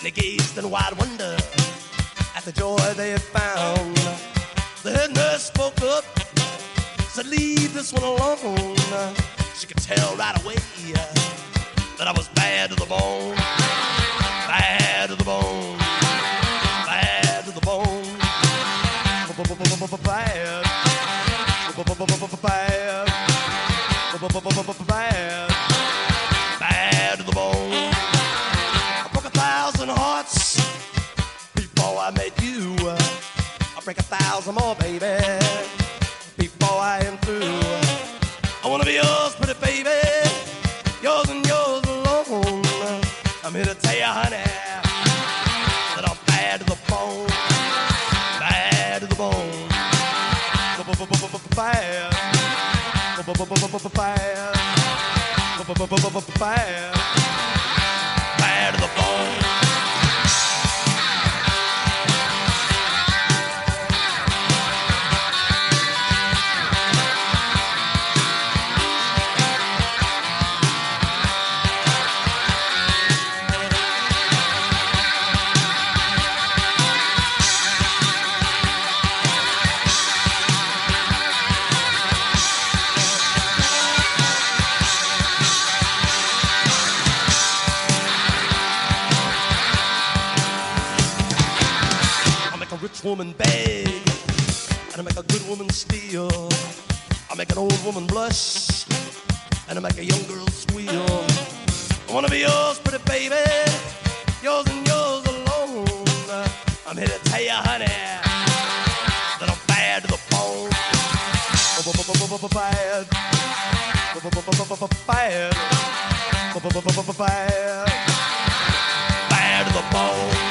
They gazed in wide wonder at the joy they had found. The head nurse spoke up, said, leave this one alone. She could tell right away that I was bad to the bone. Bad to the bone. Bad to the bone. Bad. Bad. Bad. Bad to the bone. I broke 1,000 hearts before I met you. I'll break 1,000 more, baby, before I am through. I wanna be yours, pretty baby, yours and yours alone. I'm here to tell you, honey, that I'm bad to the bone. Bad to the bone. Bad. Bad. Bad to the bone. Rich woman beg, and I make a good woman steal. I make an old woman blush, and I make a young girl squeal. I wanna be yours, pretty baby, yours and yours alone. I'm here to tell you, honey, that I'm bad to the bone. Bad. Bad. Bad. Bad to the bone.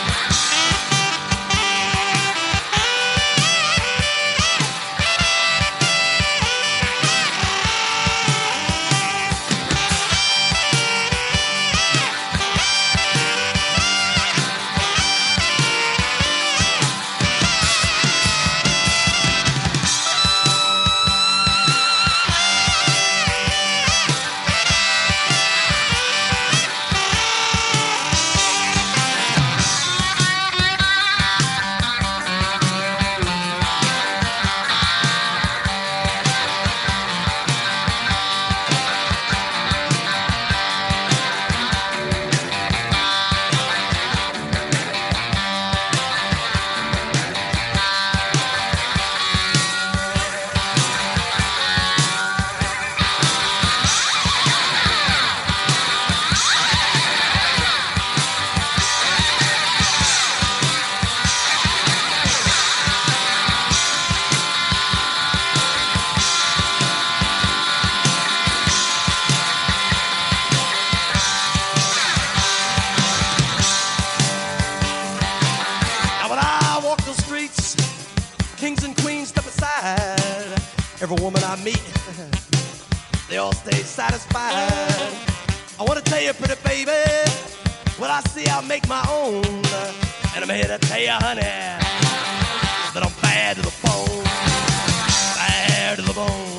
Kings and queens step aside. Every woman I meet, they all stay satisfied. I want to tell you, pretty baby, what I see I'll make my own. And I'm here to tell you, honey, that I'm bad to the bone. Bad to the bone.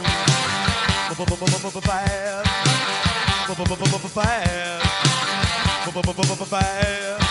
Bad. Bad. Bad.